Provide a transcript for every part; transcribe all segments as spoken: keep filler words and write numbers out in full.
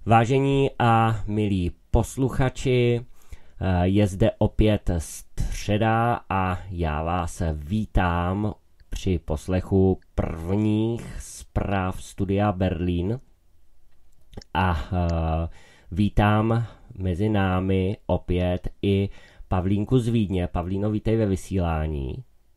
Vážení a milí posluchači, je zde opět středa a já vás vítám při poslechu prvních zpráv Studia Berlín a vítám mezi námi opět i Pavlínku z Vídně. Pavlíno, vítej ve vysílání.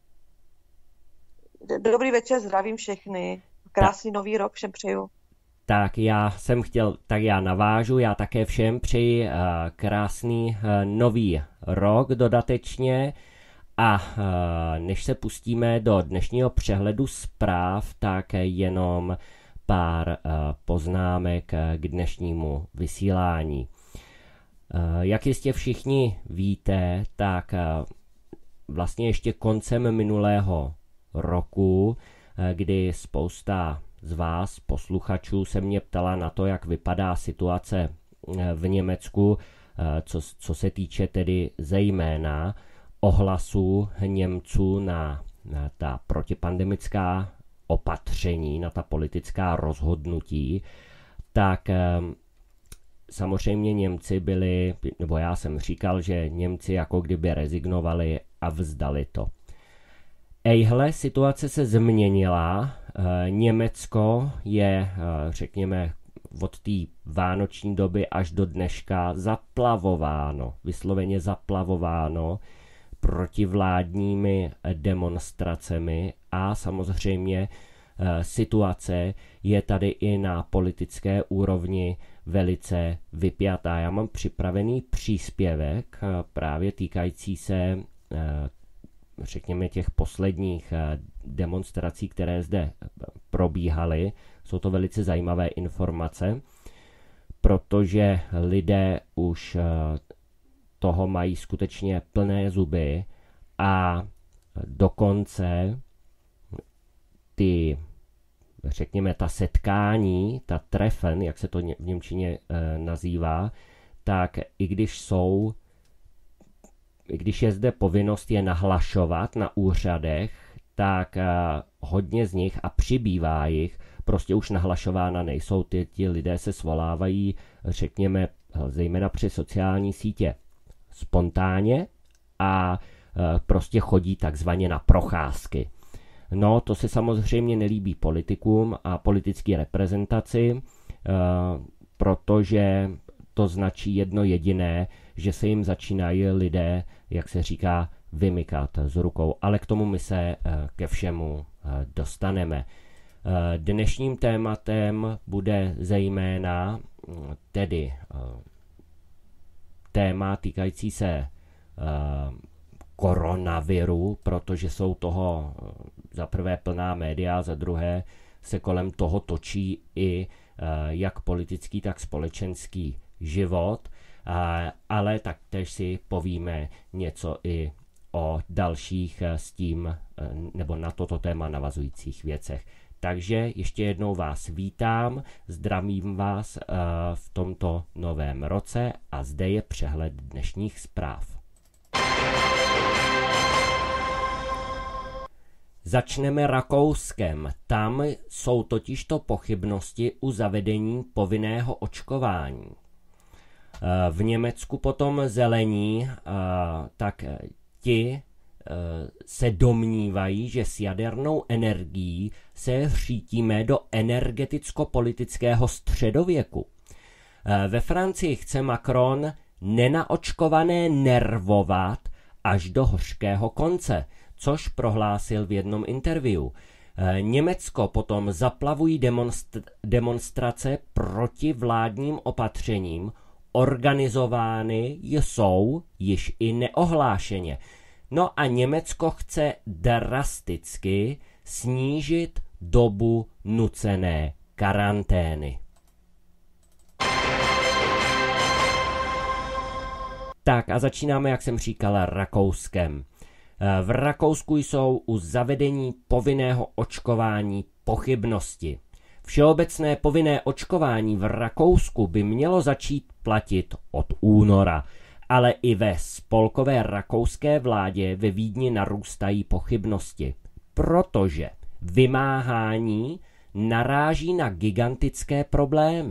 Dobrý večer, zdravím všechny. Krásný nový rok všem přeju. Tak já jsem chtěl, tak já navážu, já také všem přeji uh, krásný uh, nový rok dodatečně a uh, než se pustíme do dnešního přehledu zpráv, tak jenom pár uh, poznámek k dnešnímu vysílání. Uh, jak jistě všichni víte, tak uh, vlastně ještě koncem minulého roku, uh, kdy spousta z vás, posluchačů, se mě ptala na to, jak vypadá situace v Německu, co, co se týče tedy zejména ohlasů Němců na, na ta protipandemická opatření, na ta politická rozhodnutí, tak samozřejmě Němci byli, nebo já jsem říkal, že Němci jako kdyby rezignovali a vzdali to. Ejhle, situace se změnila, Německo je, řekněme, od té vánoční doby až do dneška zaplavováno, vysloveně zaplavováno protivládními demonstracemi a samozřejmě situace je tady i na politické úrovni velice vypjatá. Já mám připravený příspěvek právě týkající se řekněme těch posledních demonstrací, které zde probíhaly. Jsou to velice zajímavé informace, protože lidé už toho mají skutečně plné zuby a dokonce ty, řekněme, ta setkání, ta Treffen, jak se to v němčině nazývá, tak i když jsou Když je zde povinnost je nahlašovat na úřadech, tak hodně z nich, a přibývá jich, prostě už nahlašována nejsou. Ty, ti lidé se svolávají, řekněme, zejména přes sociální sítě spontánně a prostě chodí takzvaně na procházky. No, to se samozřejmě nelíbí politikům a politické reprezentaci, protože to značí jedno jediné, že se jim začínají lidé, jak se říká, vymykat z rukou. Ale k tomu my se ke všemu dostaneme. Dnešním tématem bude zejména tedy téma týkající se koronaviru, protože jsou toho za prvé plná média, za druhé se kolem toho točí i jak politický, tak společenský život, ale taktéž si povíme něco i o dalších s tím nebo na toto téma navazujících věcech. Takže ještě jednou vás vítám, zdravím vás v tomto novém roce a zde je přehled dnešních zpráv. Začneme Rakouskem. Tam jsou totižto pochybnosti u zavedení povinného očkování. V Německu potom zelení, tak ti se domnívají, že s jadernou energií se řítíme do energeticko-politického středověku. Ve Francii chce Macron nenaočkované nervovat až do hořkého konce, což prohlásil v jednom interview. Německo potom zaplavují demonstr- demonstrace proti vládním opatřením, organizovány jsou již i neohlášeně. No a Německo chce drasticky snížit dobu nucené karantény. Tak a začínáme, jak jsem říkal, Rakouskem. V Rakousku jsou u zavedení povinného očkování pochybnosti. Všeobecné povinné očkování v Rakousku by mělo začít platit od února, ale i ve spolkové rakouské vládě ve Vídni narůstají pochybnosti, protože vymáhání naráží na gigantické problémy.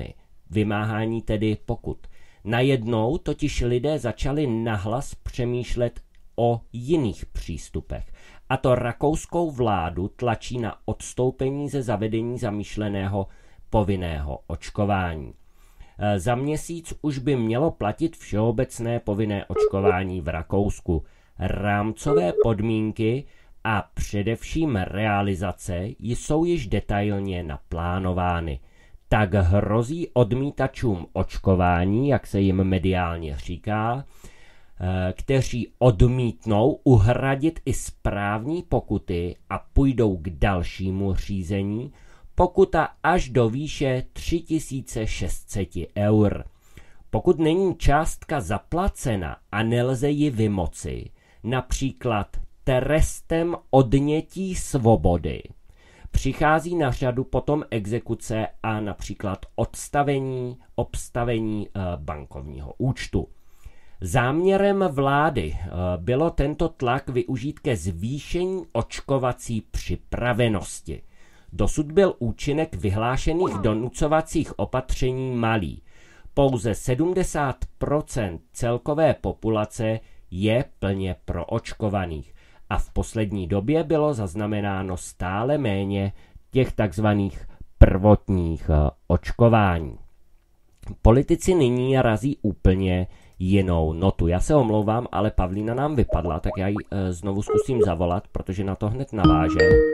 vymáhání tedy pokut. Najednou totiž lidé začali nahlas přemýšlet o jiných přístupech. A to rakouskou vládu tlačí na odstoupení ze zavedení zamýšleného povinného očkování. Za měsíc už by mělo platit všeobecné povinné očkování v Rakousku. Rámcové podmínky a především realizace jsou již detailně naplánovány. Tak hrozí odmítačům očkování, jak se jim mediálně říká, kteří odmítnou uhradit i správní pokuty a půjdou k dalšímu řízení, pokuta až do výše tři tisíce šest set eur. Pokud není částka zaplacena a nelze ji vymoci, například trestem odnětí svobody, přichází na řadu potom exekuce a například odstavení, obstavení bankovního účtu. Záměrem vlády bylo tento tlak využít ke zvýšení očkovací připravenosti. Dosud byl účinek vyhlášených donucovacích opatření malý. Pouze sedmdesát procent celkové populace je plně proočkovaných a v poslední době bylo zaznamenáno stále méně těch takzvaných prvotních očkování. Politici nyní razí úplně jinou notu. Já se omlouvám, ale Pavlína nám vypadla, tak já ji e, znovu zkusím zavolat, protože na to hned naváže.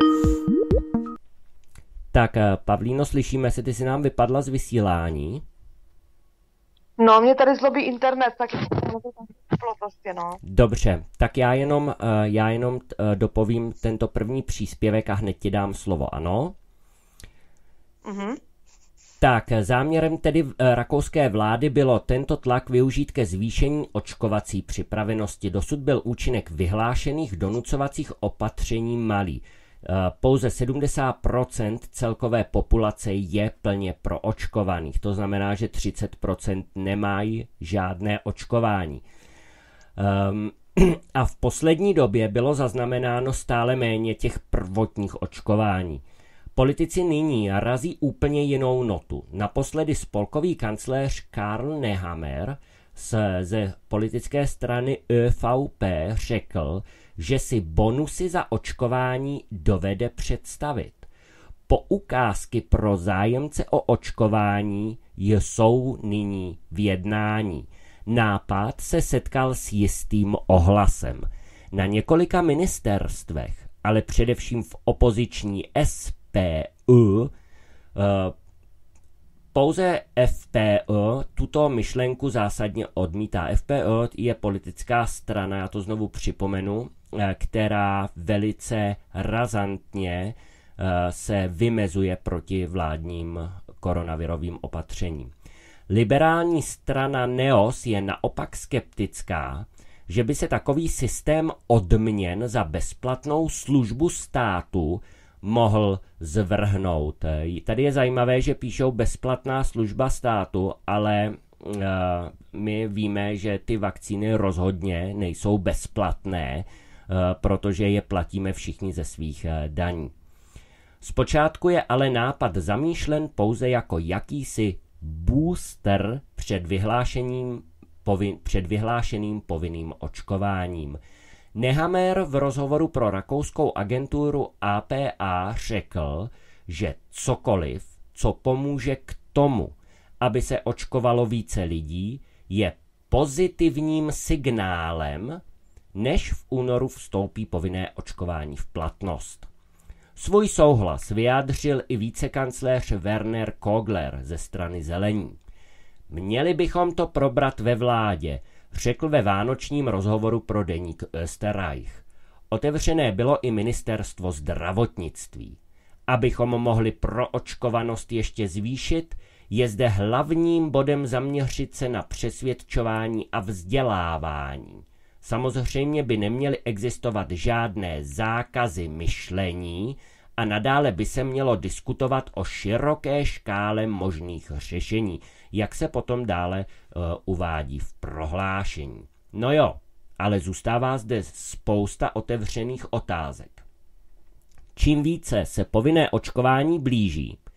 Tak, e, Pavlíno, slyšíme se, ty si nám vypadla z vysílání. No, mě tady zlobí internet, tak to bylo prostě, no. Dobře, tak já jenom, e, já jenom e, dopovím tento první příspěvek a hned ti dám slovo, ano? Mhm. Tak, záměrem tedy rakouské vlády bylo tento tlak využít ke zvýšení očkovací připravenosti. Dosud byl účinek vyhlášených donucovacích opatření malý. Pouze sedmdesát procent celkové populace je plně proočkovaných. To znamená, že třicet procent nemají žádné očkování. Um, a v poslední době bylo zaznamenáno stále méně těch prvotních očkování. Politici nyní razí úplně jinou notu. Naposledy spolkový kancléř Karl Nehammer ze politické strany Ö V P řekl, že si bonusy za očkování dovede představit. Poukázky pro zájemce o očkování jsou nyní v jednání. Nápad se setkal s jistým ohlasem. Na několika ministerstvech, ale především v opoziční S P U, pouze F P Ö tuto myšlenku zásadně odmítá. F P Ö je politická strana, já to znovu připomenu, která velice razantně se vymezuje proti vládním koronavirovým opatřením. Liberální strana Neos je naopak skeptická, že by se takový systém odměn za bezplatnou službu státu mohl zvrhnout. Tady je zajímavé, že píšou bezplatná služba státu, ale uh, my víme, že ty vakcíny rozhodně nejsou bezplatné, uh, protože je platíme všichni ze svých uh, daní. Zpočátku je ale nápad zamýšlen pouze jako jakýsi booster před vyhlášením povin, před vyhlášeným povinným očkováním. Nehammer v rozhovoru pro rakouskou agenturu A P A řekl, že cokoliv, co pomůže k tomu, aby se očkovalo více lidí, je pozitivním signálem, než v únoru vstoupí povinné očkování v platnost. Svůj souhlas vyjádřil i vicekancléř Werner Kogler ze strany Zelení. Měli bychom to probrat ve vládě, řekl ve vánočním rozhovoru pro deník Österreich. Otevřené bylo i ministerstvo zdravotnictví. Abychom mohli proočkovanost ještě zvýšit, je zde hlavním bodem zaměřit se na přesvědčování a vzdělávání. Samozřejmě by neměly existovat žádné zákazy myšlení a nadále by se mělo diskutovat o široké škále možných řešení, jak se potom dále uh, uvádí v prohlášení. No jo, ale zůstává zde spousta otevřených otázek. Čím více se povinné očkování blíží,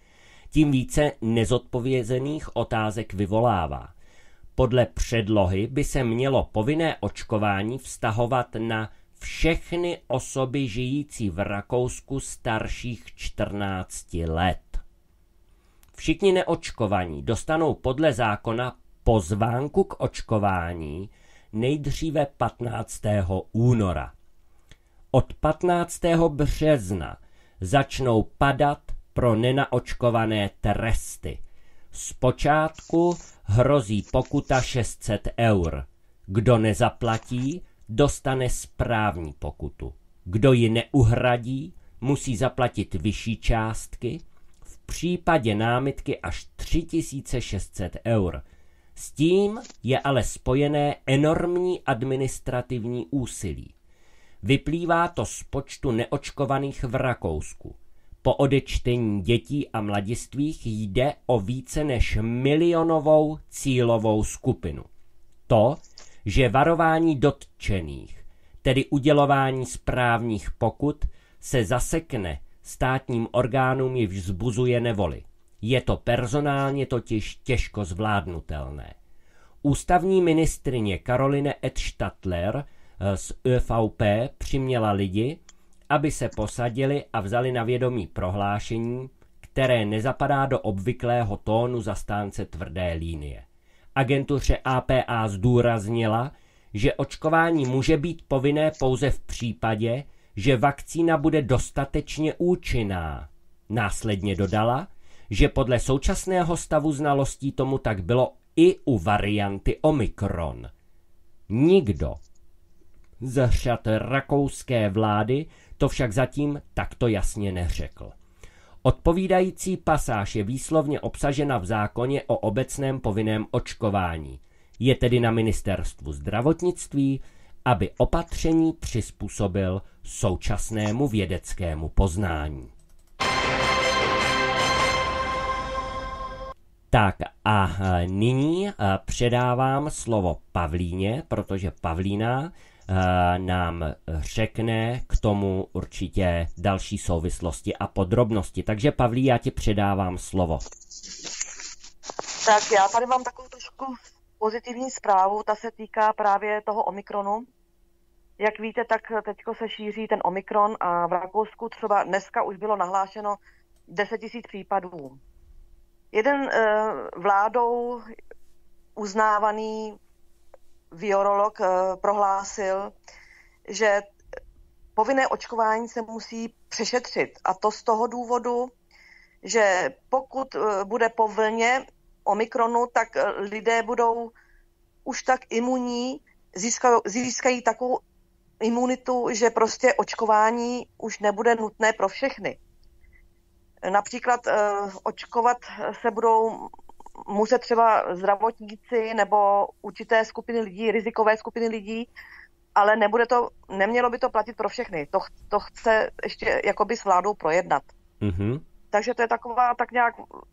tím více nezodpovězených otázek vyvolává. Podle předlohy by se mělo povinné očkování vztahovat na všechny osoby žijící v Rakousku starších čtrnácti let. Všichni neočkovaní dostanou podle zákona pozvánku k očkování nejdříve patnáctého února. Od patnáctého března začnou padat pro nenaočkované tresty. Zpočátku hrozí pokuta šest set eur. Kdo nezaplatí, dostane správní pokutu. Kdo ji neuhradí, musí zaplatit vyšší částky, v případě námitky až tři tisíce šest set eur. S tím je ale spojené enormní administrativní úsilí. Vyplývá to z počtu neočkovaných v Rakousku. Po odečtení dětí a mladistvých jde o více než milionovou cílovou skupinu. To, že varování dotčených, tedy udělování správních pokut, se zasekne státním orgánům, již vzbuzuje nevoli. Je to personálně totiž těžko zvládnutelné. Ústavní ministryně Caroline Edstadler z Ö V P přiměla lidi, aby se posadili a vzali na vědomí prohlášení, které nezapadá do obvyklého tónu zastánce tvrdé línie. Agentuře A P A zdůraznila, že očkování může být povinné pouze v případě, že vakcína bude dostatečně účinná. Následně dodala, že podle současného stavu znalostí tomu tak bylo i u varianty Omikron. Nikdo z řad rakouské vlády to však zatím takto jasně neřekl. Odpovídající pasáž je výslovně obsažena v zákoně o obecném povinném očkování. Je tedy na ministerstvu zdravotnictví, aby opatření přizpůsobil současnému vědeckému poznání. Tak a nyní předávám slovo Pavlíně, protože Pavlína nám řekne k tomu určitě další souvislosti a podrobnosti. Takže Pavlí, já ti předávám slovo. Tak já tady mám takovou trošku pozitivní zprávu, ta se týká právě toho Omikronu. Jak víte, tak teďko se šíří ten Omikron a v Rakousku třeba dneska už bylo nahlášeno deset tisíc případů. Jeden eh, vládou uznávaný virolog eh, prohlásil, že povinné očkování se musí přešetřit. A to z toho důvodu, že pokud eh, bude po vlně Omikronu, tak eh, lidé budou už tak imunní, získají, získají takovou imunitu, že prostě očkování už nebude nutné pro všechny. Například uh, očkovat se budou muset třeba zdravotníci nebo určité skupiny lidí, rizikové skupiny lidí, ale nebude to, nemělo by to platit pro všechny. To, to chce ještě jakoby s vládou projednat. Mm-hmm. Takže to je taková tak nějak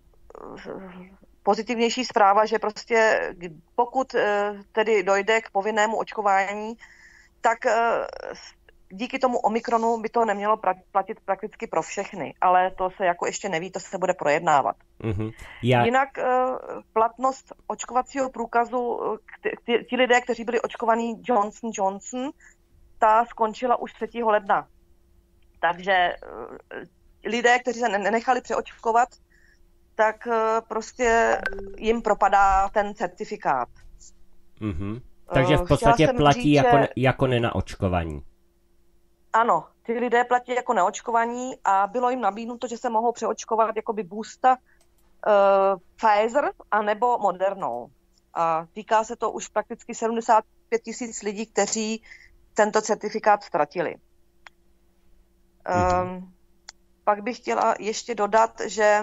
pozitivnější zpráva, že prostě pokud uh, tedy dojde k povinnému očkování, tak uh, díky tomu Omikronu by to nemělo platit prakticky pro všechny, ale to se jako ještě neví, to se bude projednávat. Mm-hmm. Já... Jinak uh, platnost očkovacího průkazu, ti, ti lidé, kteří byli očkovaní Johnson Johnson, ta skončila už třetího ledna. Takže uh, lidé, kteří se nenechali přeočkovat, tak uh, prostě jim propadá ten certifikát. Mm-hmm. Takže v podstatě uh, platí říct, jako, ne, jako nenaočkovaní. Ano, ty lidé platí jako neočkovaní a bylo jim nabídnuto, že se mohou přeočkovat jakoby boosta uh, Pfizer anebo Modernou. A týká se to už prakticky sedmdesát pět tisíc lidí, kteří tento certifikát ztratili. Mm-hmm. Um, pak bych chtěla ještě dodat, že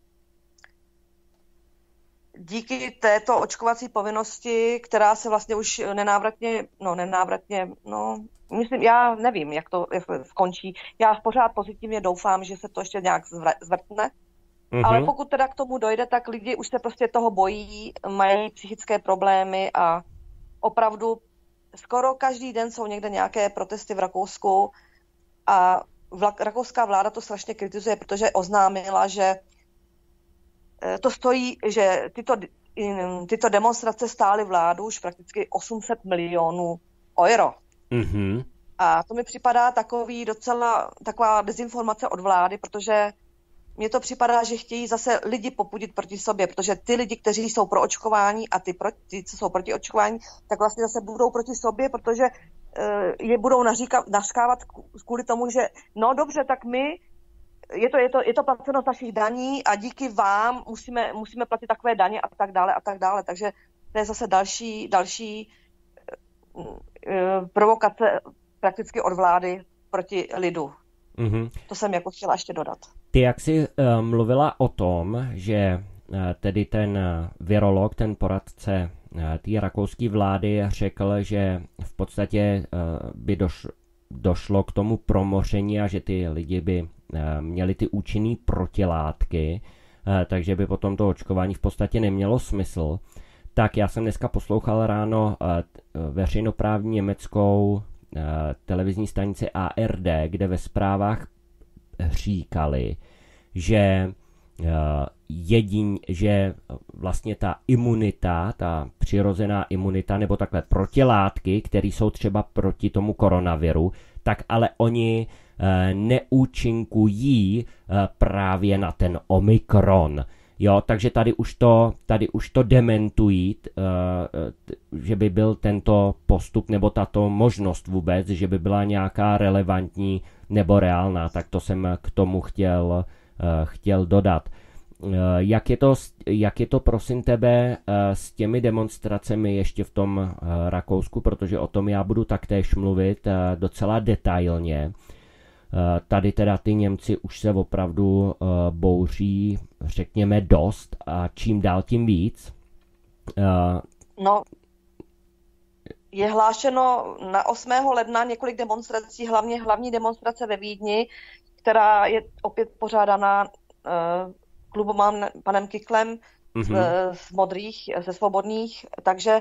díky této očkovací povinnosti, která se vlastně už nenávratně, no nenávratně, no myslím, já nevím, jak to jak skončí. Já pořád pozitivně doufám, že se to ještě nějak zvrtne. Mm-hmm. Ale pokud teda k tomu dojde, tak lidi už se prostě toho bojí, mají psychické problémy a opravdu skoro každý den jsou někde nějaké protesty v Rakousku a vla, rakouská vláda to strašně kritizuje, protože oznámila, že to stojí, že tyto, tyto demonstrace stály vládu už prakticky osm set milionů euro. Mm-hmm. A to mi připadá takový docela taková dezinformace od vlády, protože mně to připadá, že chtějí zase lidi popudit proti sobě, protože ty lidi, kteří jsou pro očkování a ty, pro, ty co jsou proti očkování, tak vlastně zase budou proti sobě, protože uh, je budou naříkat, nařkávat kvůli tomu, že no dobře, tak my, je to, je to, je to placeno z našich daní a díky vám musíme, musíme platit takové daně a tak dále a tak dále. Takže to je zase další, další uh, uh, provokace prakticky od vlády proti lidu. Mm-hmm. To jsem jako chtěla ještě dodat. Ty, jak jsi uh, mluvila o tom, že uh, tedy ten uh, virolog, ten poradce uh, té rakouské vlády řekl, že v podstatě uh, by doš- došlo k tomu promoření a že ty lidi by uh, měli ty účinné protilátky, uh, takže by potom to očkování v podstatě nemělo smysl. Tak já jsem dneska poslouchal ráno uh, veřejnoprávní německou televizní stanici A R D, kde ve zprávách říkali, že jedin, že vlastně ta imunita, ta přirozená imunita, nebo takhle protilátky, které jsou třeba proti tomu koronaviru, tak ale oni neúčinkují právě na ten Omikron. Jo, takže tady už to, tady už to dementují, že by byl tento postup nebo tato možnost vůbec, že by byla nějaká relevantní nebo reálná, tak to jsem k tomu chtěl, chtěl dodat. Jak je to, jak je to prosím tebe s těmi demonstracemi ještě v tom Rakousku, protože o tom já budu taktéž mluvit docela detailně. Tady teda ty Němci už se opravdu uh, bouří, řekněme, dost a čím dál tím víc. Uh, no, je hlášeno na osmého ledna několik demonstrací, hlavně hlavní demonstrace ve Vídni, která je opět pořádaná uh, klubem panem Kiklem mm-hmm. z, z Modrých, ze Svobodných, takže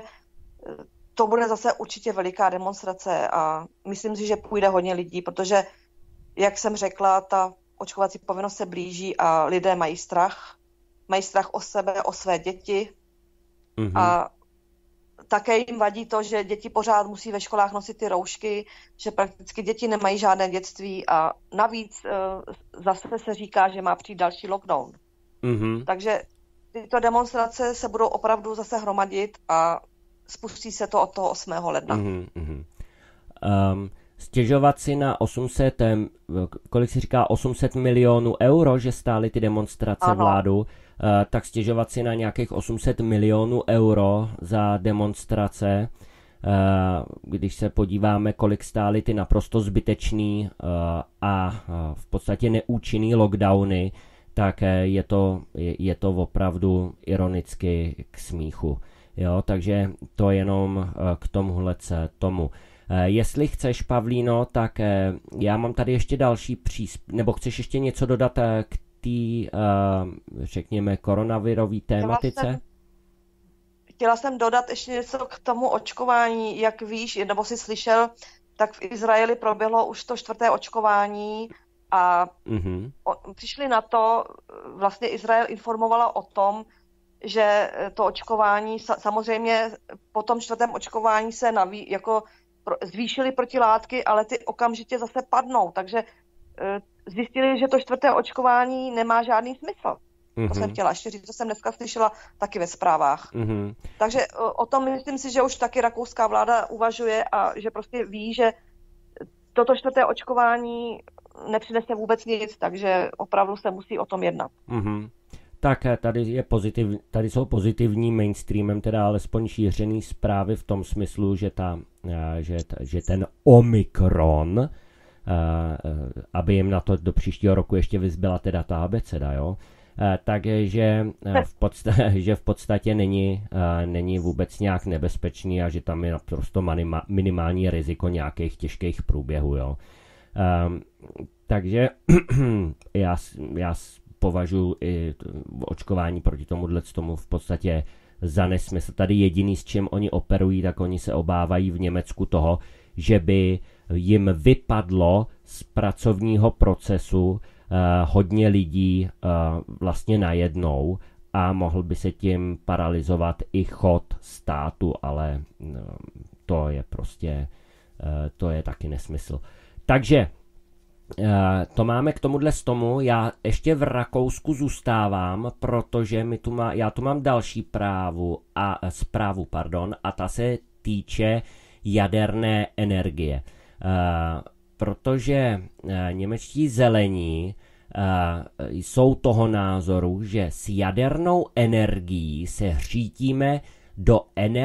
to bude zase určitě veliká demonstrace a myslím si, že půjde hodně lidí, protože jak jsem řekla, ta očkovací povinnost se blíží a lidé mají strach. Mají strach o sebe, o své děti. Mm-hmm. A také jim vadí to, že děti pořád musí ve školách nosit ty roušky, že prakticky děti nemají žádné dětství a navíc zase se říká, že má přijít další lockdown. Mm-hmm. Takže tyto demonstrace se budou opravdu zase hromadit a spustí se to od toho osmého ledna. Mm-hmm. Um... Stěžovat si na osm set, kolik si říká, osm set milionů euro, že stály ty demonstrace ano. vládu, tak stěžovat si na nějakých osm set milionů euro za demonstrace, když se podíváme, kolik stály ty naprosto zbytečný a v podstatě neúčinný lockdowny, tak je to, je to opravdu ironicky k smíchu. Jo, takže to jenom k tomuhle tomu. Jestli chceš, Pavlíno, tak já mám tady ještě další příspěvek, nebo chceš ještě něco dodat k té, řekněme, koronavirové tématice? Chtěla jsem, chtěla jsem dodat ještě něco k tomu očkování. Jak víš, nebo jsi slyšel, tak v Izraeli proběhlo už to čtvrté očkování a mm-hmm. o, přišli na to, vlastně Izrael informovala o tom, že to očkování, samozřejmě po tom čtvrtém očkování se naví, jako zvýšily protilátky, ale ty okamžitě zase padnou, takže e, zjistili, že to čtvrté očkování nemá žádný smysl. Mm-hmm. To jsem chtěla ještě říct, to jsem dneska slyšela taky ve zprávách. Mm-hmm. Takže o, o tom myslím si, že už taky rakouská vláda uvažuje a že prostě ví, že toto čtvrté očkování nepřinese vůbec nic, takže opravdu se musí o tom jednat. Mm-hmm. Tak tady, je pozitiv, tady jsou pozitivní mainstreamem, teda alespoň šířený zprávy v tom smyslu, že, ta, že, že ten Omikron, aby jim na to do příštího roku ještě vyzbyla teda ta abeceda, jo, takže v podstatě, že v podstatě není, není vůbec nějak nebezpečný a že tam je naprosto minimální riziko nějakých těžkých průběhů, jo. Takže já, já považuji i očkování proti tomuhle tomu v podstatě za nesmysl. Tady jediný, s čím oni operují, tak oni se obávají v Německu toho, že by jim vypadlo z pracovního procesu uh, hodně lidí uh, vlastně najednou a mohl by se tím paralyzovat i chod státu, ale to je prostě, to je taky nesmysl. Takže to máme k tomuhle z tomu. Já ještě v Rakousku zůstávám, protože my tu má, já tu mám další právu a, zprávu pardon, a ta se týče jaderné energie. Protože němečtí zelení jsou toho názoru, že s jadernou energií se řítíme do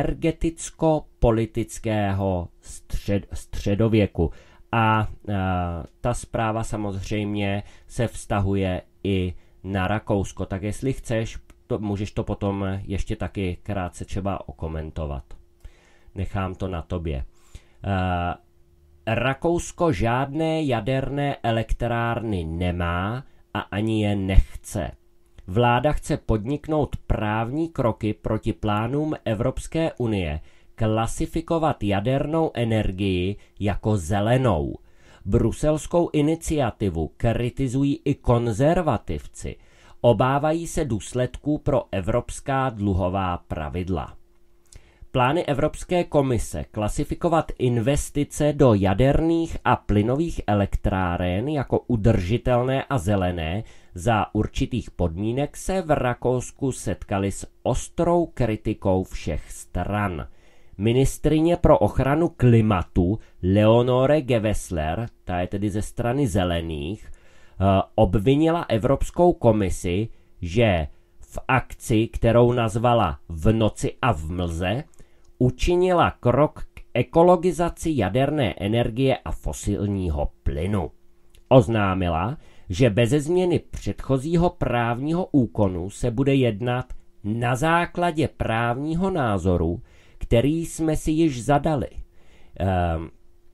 energeticko-politického střed, středověku. A, a ta zpráva samozřejmě se vztahuje i na Rakousko. Tak jestli chceš, to, můžeš to potom ještě taky krátce třeba okomentovat. Nechám to na tobě. A, Rakousko žádné jaderné elektrárny nemá a ani je nechce. Vláda chce podniknout právní kroky proti plánům Evropské unie klasifikovat jadernou energii jako zelenou. Bruselskou iniciativu kritizují i konzervativci. Obávají se důsledků pro evropská dluhová pravidla. Plány Evropské komise klasifikovat investice do jaderných a plynových elektráren jako udržitelné a zelené za určitých podmínek se v Rakousku setkaly s ostrou kritikou všech stran. Ministryně pro ochranu klimatu Leonore Gewessler, ta je tedy ze strany zelených, obvinila Evropskou komisi, že v akci, kterou nazvala V noci a v mlze, učinila krok k ekologizaci jaderné energie a fosilního plynu. Oznámila, že beze změny předchozího právního úkonu se bude jednat na základě právního názoru, který jsme si již zadali. Uh, uh,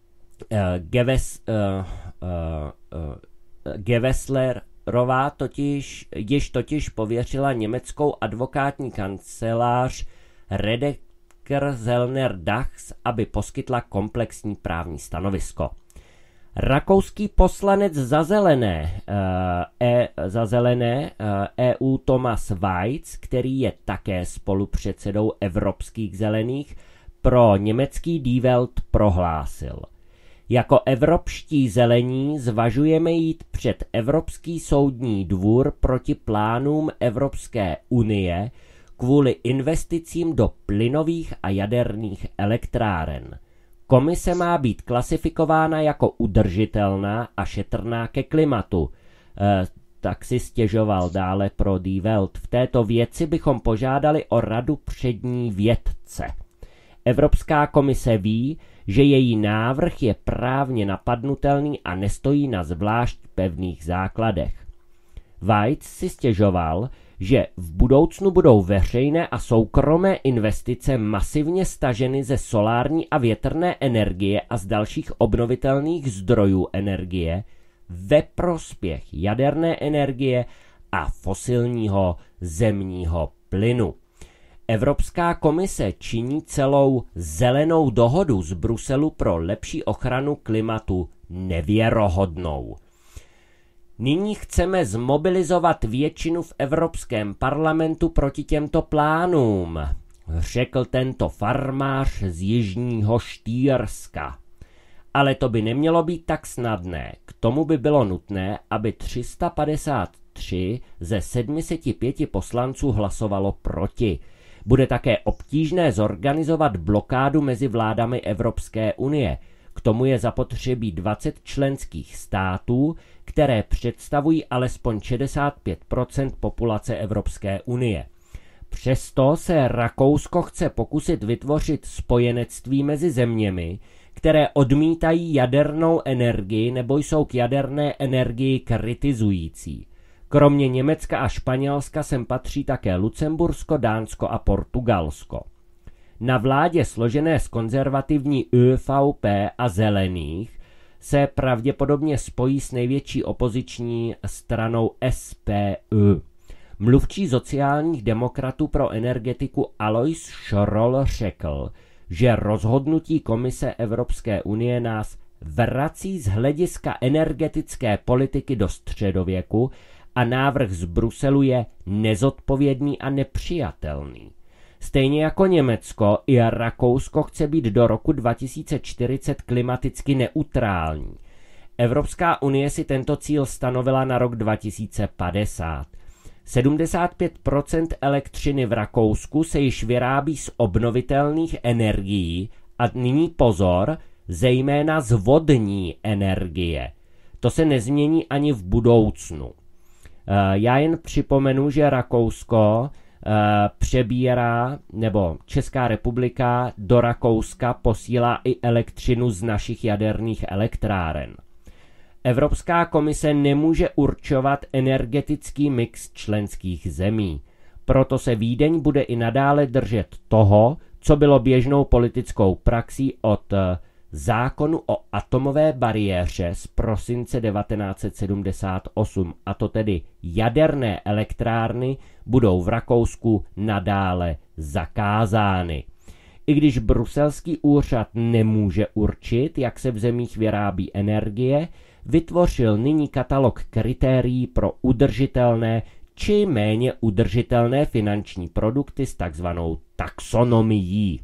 Geves, uh, uh, uh, Gewesslerová totiž, již totiž pověřila německou advokátní kancelář Redeker Zellner Dachs, aby poskytla komplexní právní stanovisko. Rakouský poslanec za zelené, e, za zelené E U Thomas Weitz, který je také spolupředsedou Evropských zelených, pro německý Die Welt prohlásil: jako evropští zelení zvažujeme jít před Evropský soudní dvůr proti plánům Evropské unie kvůli investicím do plynových a jaderných elektráren. Komise má být klasifikována jako udržitelná a šetrná ke klimatu. E, tak si stěžoval dále pro Die Welt. V této věci bychom požádali o radu přední vědce. Evropská komise ví, že její návrh je právně napadnutelný a nestojí na zvlášť pevných základech. Weitz si stěžoval, že v budoucnu budou veřejné a soukromé investice masivně staženy ze solární a větrné energie a z dalších obnovitelných zdrojů energie ve prospěch jaderné energie a fosilního zemního plynu. Evropská komise činí celou zelenou dohodu z Bruselu pro lepší ochranu klimatu nevěrohodnou. Nyní chceme zmobilizovat většinu v Evropském parlamentu proti těmto plánům, řekl tento farmář z Jižního Štýrska. Ale to by nemělo být tak snadné. K tomu by bylo nutné, aby tři sta padesát tři ze sedmi set pěti poslanců hlasovalo proti. Bude také obtížné zorganizovat blokádu mezi vládami Evropské unie. K tomu je zapotřebí dvacet členských států, které představují alespoň šedesát pět procent populace Evropské unie. Přesto se Rakousko chce pokusit vytvořit spojenectví mezi zeměmi, které odmítají jadernou energii nebo jsou k jaderné energii kritizující. Kromě Německa a Španělska sem patří také Lucembursko, Dánsko a Portugalsko. Na vládě složené z konzervativní Ö V P a zelených se pravděpodobně spojí s největší opoziční stranou S P Ö. Mluvčí sociálních demokratů pro energetiku Alois Schroll řekl, že rozhodnutí Komise Evropské unie nás vrací z hlediska energetické politiky do středověku a návrh z Bruselu je nezodpovědný a nepřijatelný. Stejně jako Německo, i Rakousko chce být do roku dva tisíce čtyřicet klimaticky neutrální. Evropská unie si tento cíl stanovila na rok dva tisíce padesát. sedmdesát pět procent elektřiny v Rakousku se již vyrábí z obnovitelných energií a nyní pozor, zejména z vodní energie. To se nezmění ani v budoucnu. Já jen připomenu, že Rakousko přebírá, nebo Česká republika do Rakouska posílá i elektřinu z našich jaderných elektráren. Evropská komise nemůže určovat energetický mix členských zemí. Proto se Vídeň bude i nadále držet toho, co bylo běžnou politickou praxí od zákonu o atomové bariéře z prosince devatenáct set sedmdesát osm, a to tedy jaderné elektrárny budou v Rakousku nadále zakázány. I když bruselský úřad nemůže určit, jak se v zemích vyrábí energie, vytvořil nyní katalog kritérií pro udržitelné či méně udržitelné finanční produkty s takzvanou taxonomií.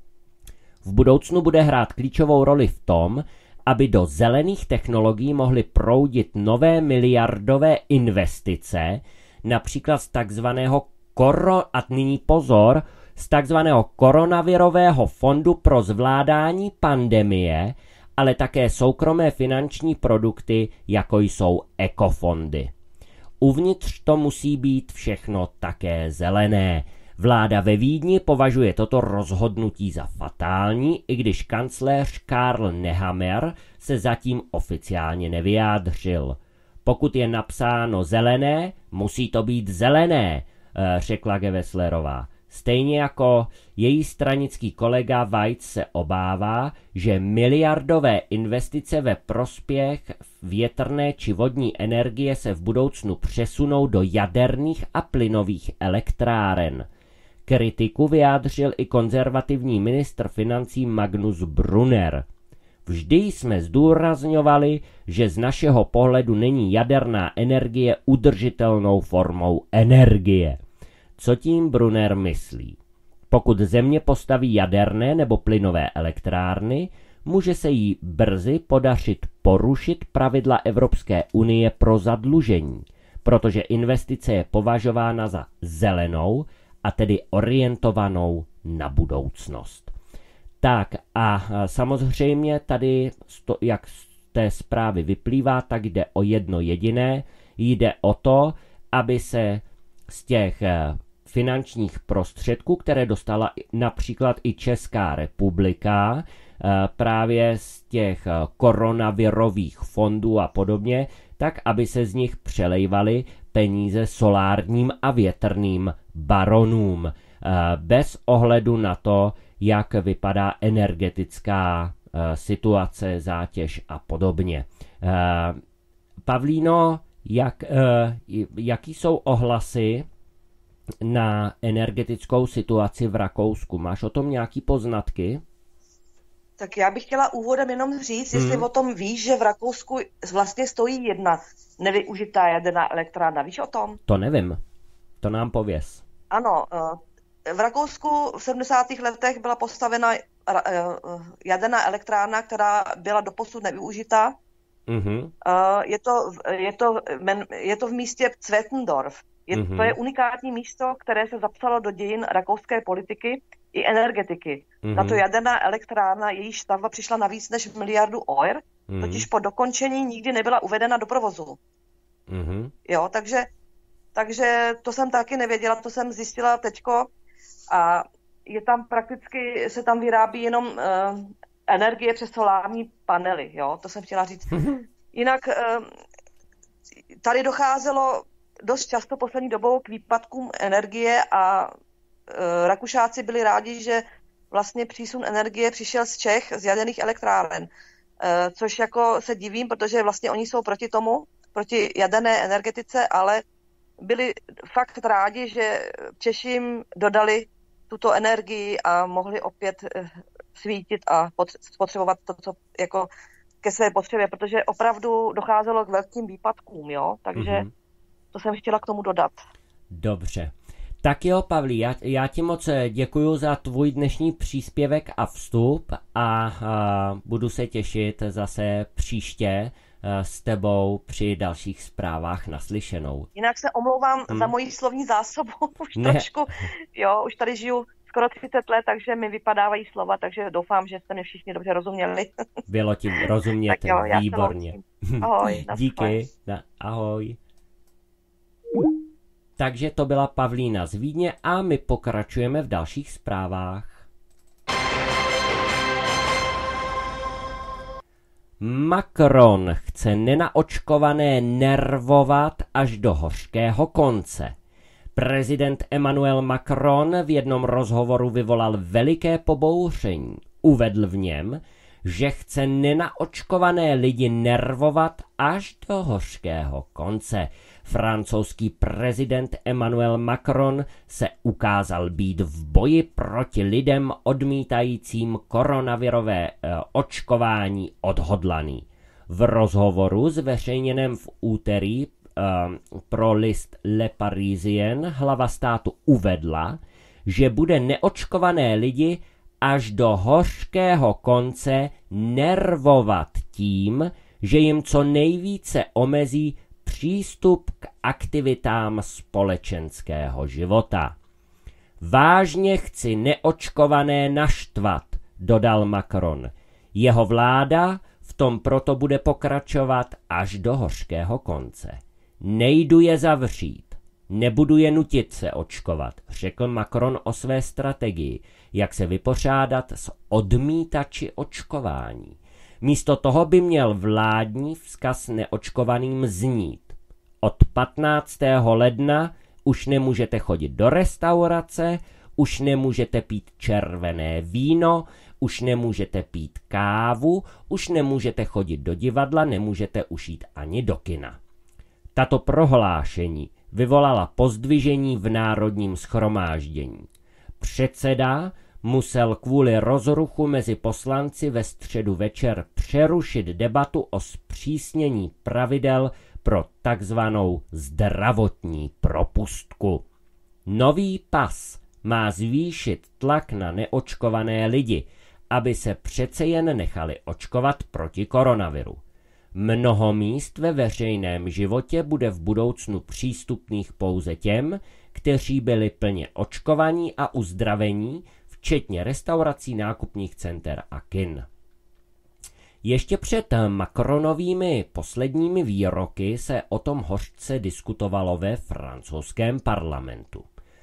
V budoucnu bude hrát klíčovou roli v tom, aby do zelených technologií mohly proudit nové miliardové investice, například z takzvaného koro, a nyní pozor, z takzvaného koronavirového fondu pro zvládání pandemie, ale také soukromé finanční produkty, jako jsou ekofondy. Uvnitř to musí být všechno také zelené. Vláda ve Vídni považuje toto rozhodnutí za fatální, i když kancléř Karl Nehammer se zatím oficiálně nevyjádřil. Pokud je napsáno zelené, musí to být zelené, řekla Gewesslerová. Stejně jako její stranický kolega Weitz se obává, že miliardové investice ve prospěch větrné či vodní energie se v budoucnu přesunou do jaderných a plynových elektráren. Kritiku vyjádřil i konzervativní ministr financí Magnus Brunner. Vždy jsme zdůrazňovali, že z našeho pohledu není jaderná energie udržitelnou formou energie. Co tím Brunner myslí? Pokud země postaví jaderné nebo plynové elektrárny, může se jí brzy podařit porušit pravidla Evropské unie pro zadlužení, protože investice je považována za zelenou a tedy orientovanou na budoucnost. Tak a samozřejmě tady, jak z té zprávy vyplývá, tak jde o jedno jediné. Jde o to, aby se z těch finančních prostředků, které dostala například i Česká republika, právě z těch koronavirových fondů a podobně, tak aby se z nich přelejvaly peníze solárním a větrným baronům, bez ohledu na to, jak vypadá energetická situace, zátěž a podobně. Pavlíno, jak, jaký jsou ohlasy na energetickou situaci v Rakousku? Máš o tom nějaký poznatky? Tak já bych chtěla úvodem jenom říct, hmm. jestli o tom víš, že v Rakousku vlastně stojí jedna nevyužitá jaderná elektrárna. Víš o tom? To nevím. To nám pověz. Ano. V Rakousku v sedmdesátých letech byla postavena jaderná elektrárna, která byla doposud nevyužitá. Mm-hmm. Je to, je to, je to v místě Zwetendorf. Je, mm-hmm. To je unikátní místo, které se zapsalo do dějin rakouské politiky i energetiky. Mm-hmm. Tato jaderná elektrárna, její stavba přišla na víc než miliardu eur, mm-hmm. totiž po dokončení nikdy nebyla uvedena do provozu. Mm-hmm. Jo, takže, takže to jsem taky nevěděla, to jsem zjistila teďko a je tam prakticky, se tam vyrábí jenom uh, energie přes solární panely, jo, to jsem chtěla říct. Mm-hmm. Jinak uh, tady docházelo dost často poslední dobou k výpadkům energie a e, Rakušáci byli rádi, že vlastně přísun energie přišel z Čech, z jaderných elektráren, e, což jako se divím, protože vlastně oni jsou proti tomu, proti jaderné energetice, ale byli fakt rádi, že Češím dodali tuto energii a mohli opět e, svítit a spotřebovat to, co jako ke své potřebě, protože opravdu docházelo k velkým výpadkům, jo, takže mm-hmm. To jsem chtěla k tomu dodat. Dobře. Tak jo, Pavlí, já, já ti moc děkuju za tvůj dnešní příspěvek a vstup a, a budu se těšit zase příště s tebou při dalších zprávách naslyšenou. Jinak se omlouvám hmm. za moji slovní zásobu, už ne. trošku, jo, už tady žiju skoro třicet let, takže mi vypadávají slova, takže doufám, že jste mi všichni dobře rozuměli. Bylo ti rozumět jo, výborně. Ahoj. Díky, na, ahoj. Takže to byla Pavlína z Vídně a my pokračujeme v dalších zprávách. Macron chce nenaočkované nervovat až do hořkého konce. Prezident Emmanuel Macron v jednom rozhovoru vyvolal veliké pobouření. Uvedl v něm, že chce nenaočkované lidi nervovat až do hořkého konce. Francouzský prezident Emmanuel Macron se ukázal být v boji proti lidem odmítajícím koronavirové e, očkování odhodlaný. V rozhovoru zveřejněném v úterý e, pro list Le Parisien hlava státu uvedla, že bude neočkované lidi až do hořkého konce nervovat tím, že jim co nejvíce omezí přístup k aktivitám společenského života. Vážně chci neočkované naštvat, dodal Macron. Jeho vláda v tom proto bude pokračovat až do hořkého konce. Nejdu je zavřít, nebudu je nutit se očkovat, řekl Macron o své strategii, jak se vypořádat s odmítači očkování. Místo toho by měl vládní vzkaz neočkovaným znít. Od patnáctého ledna už nemůžete chodit do restaurace, už nemůžete pít červené víno, už nemůžete pít kávu, už nemůžete chodit do divadla, nemůžete už jít ani do kina. Tato prohlášení vyvolala pozdvižení v Národním shromáždění. Předseda musel kvůli rozruchu mezi poslanci ve středu večer přerušit debatu o zpřísnění pravidel pro takzvanou zdravotní propustku. Nový pas má zvýšit tlak na neočkované lidi, aby se přece jen nechali očkovat proti koronaviru. Mnoho míst ve veřejném životě bude v budoucnu přístupných pouze těm, kteří byli plně očkovaní a uzdravení, včetně restaurací, nákupních center a kin. Ještě před Macronovými posledními výroky se o tom hořce diskutovalo ve francouzském parlamentu.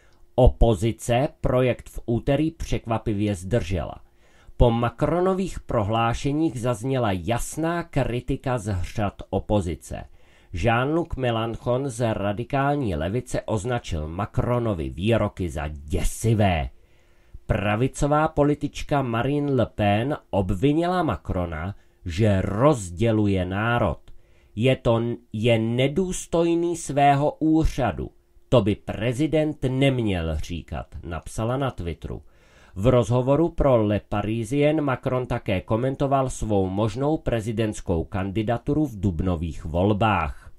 Opozice projekt v úterý překvapivě zdržela. Po Macronových prohlášeních zazněla jasná kritika z řad opozice. Jean-Luc Mélenchon z radikální levice označil Macronovy výroky za děsivé. Pravicová politička Marine Le Pen obvinila Macrona, že rozděluje národ. Je to je nedůstojný svého úřadu. To by prezident neměl říkat, napsala na Twitteru. V rozhovoru pro Le Parisien Macron také komentoval svou možnou prezidentskou kandidaturu v dubnových volbách.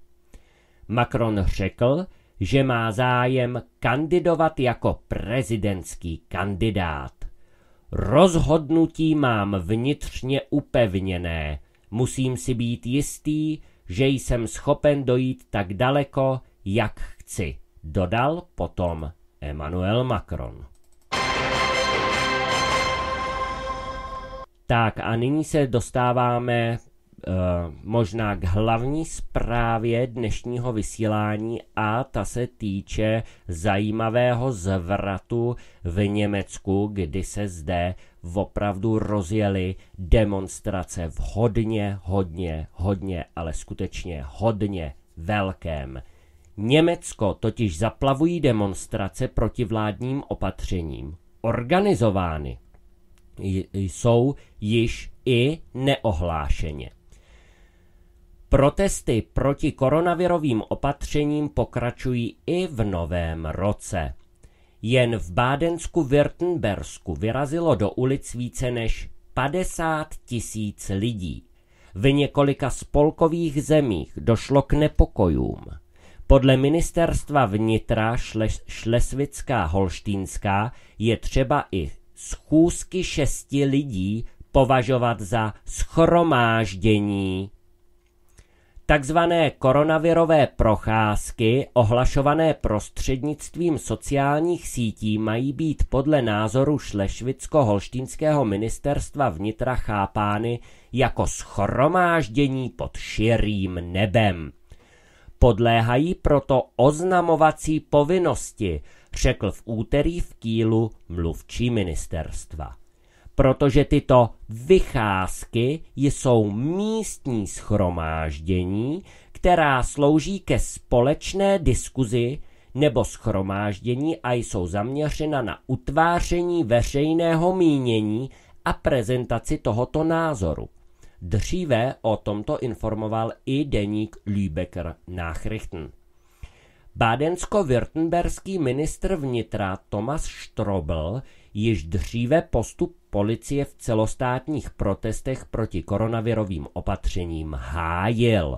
Macron řekl, že má zájem kandidovat jako prezidentský kandidát. Rozhodnutí mám vnitřně upevněné. Musím si být jistý, že jsem schopen dojít tak daleko, jak chci, dodal potom Emmanuel Macron. Tak a nyní se dostáváme uh, možná k hlavní zprávě dnešního vysílání a ta se týče zajímavého zvratu v Německu, kdy se zde opravdu rozjeli demonstrace v hodně, hodně, hodně, ale skutečně hodně velkém. Německo totiž zaplavují demonstrace proti vládním opatřením. Organizovány jsou již i neohlášeně. Protesty proti koronavirovým opatřením pokračují i v novém roce. Jen v Bádensku-Württembersku vyrazilo do ulic více než padesát tisíc lidí. V několika spolkových zemích došlo k nepokojům. Podle ministerstva vnitra Šlesvická Holštýnská je třeba i schůzky šesti lidí považovat za shromáždění. Takzvané koronavirové procházky, ohlašované prostřednictvím sociálních sítí, mají být podle názoru Šlesvicko-holštýnského ministerstva vnitra chápány jako shromáždění pod širým nebem. Podléhají proto oznamovací povinnosti, řekl v úterý v Kýlu mluvčí ministerstva. Protože tyto vycházky jsou místní shromáždění, která slouží ke společné diskuzi nebo shromáždění a jsou zaměřena na utváření veřejného mínění a prezentaci tohoto názoru. Dříve o tomto informoval i deník Lübecker Nachrichten. Bádensko-württemberský ministr vnitra Thomas Strobl již dříve postup policie v celostátních protestech proti koronavirovým opatřením hájil.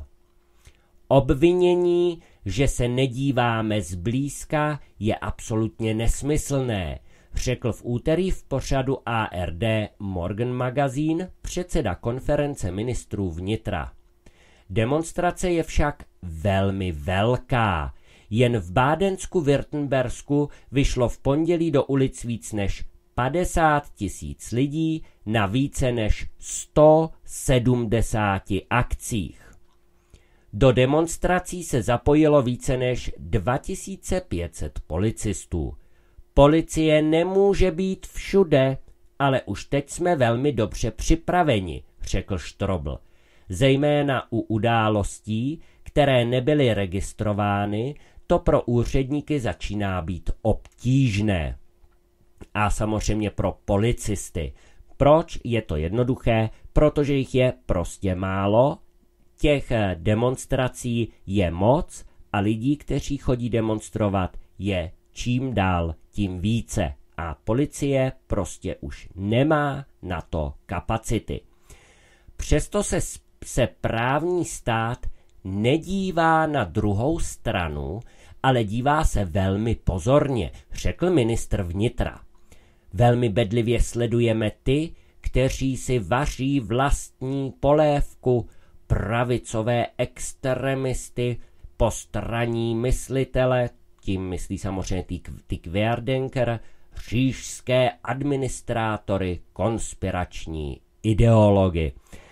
Obvinění, že se nedíváme zblízka, je absolutně nesmyslné, řekl v úterý v pořadu A R D Morgen Magazín předseda konference ministrů vnitra. Demonstrace je však velmi velká. Jen v Bádensku-Württembersku vyšlo v pondělí do ulic víc než padesát tisíc lidí na více než sto sedmdesát akcích. Do demonstrací se zapojilo více než dva tisíce pět set policistů. Policie nemůže být všude, ale už teď jsme velmi dobře připraveni, řekl Strobl. Zejména u událostí, které nebyly registrovány, to pro úředníky začíná být obtížné. A samozřejmě pro policisty. Proč? Je to jednoduché, protože jich je prostě málo, těch demonstrací je moc a lidí, kteří chodí demonstrovat, je čím dál tím více. A policie prostě už nemá na to kapacity. Přesto se, se právní stát nedívá na druhou stranu, ale dívá se velmi pozorně, řekl ministr vnitra. Velmi bedlivě sledujeme ty, kteří si vaří vlastní polévku, pravicové extremisty, postranní myslitele, tím myslí samozřejmě ty Querdenker, říšské administrátory, konspirační ideology.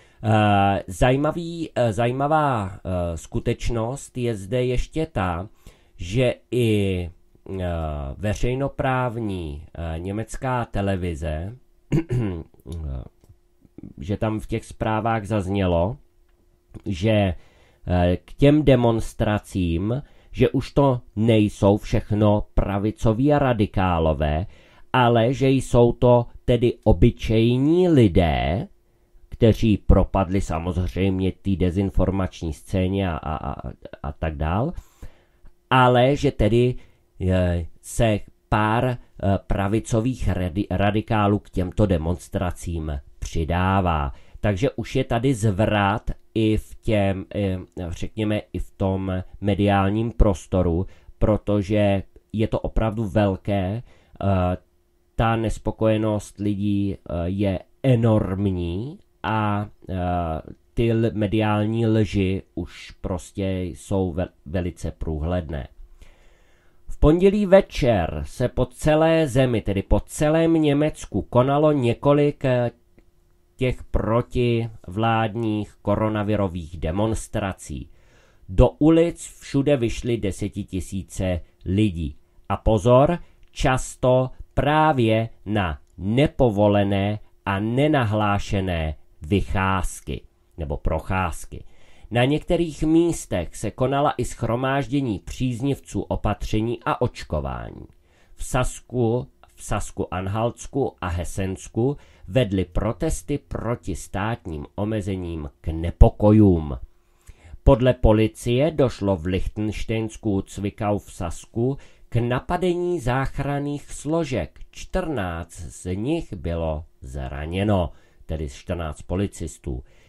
Zajímavý, zajímavá skutečnost je zde ještě ta, že i veřejnoprávní německá televize, že tam v těch zprávách zaznělo, že k těm demonstracím, že už to nejsou všechno pravicoví a radikálové, ale že jsou to tedy obyčejní lidé, kteří propadli samozřejmě té dezinformační scéně a, a, a, a tak dál, ale že tedy e, se pár e, pravicových radi, radikálů k těmto demonstracím přidává. Takže už je tady zvrat i v těm, e, řekněme, i v tom mediálním prostoru, protože je to opravdu velké. E, ta nespokojenost lidí e, je enormní a e, ty l- mediální lži už prostě jsou ve- velice průhledné. V pondělí večer se po celé zemi, tedy po celém Německu, konalo několik těch protivládních koronavirových demonstrací. Do ulic všude vyšly desetitisíce lidí. A pozor, často právě na nepovolené a nenahlášené vycházky nebo procházky. Na některých místech se konala i shromáždění příznivců opatření a očkování. V Sasku, v Sasku-Anhaltsku a Hesensku vedly protesty proti státním omezením k nepokojům. Podle policie došlo v Lichtenštejnsku Zwickau v Sasku k napadení záchranných složek. čtrnáct z nich bylo zraněno, tedy čtrnáct policistů.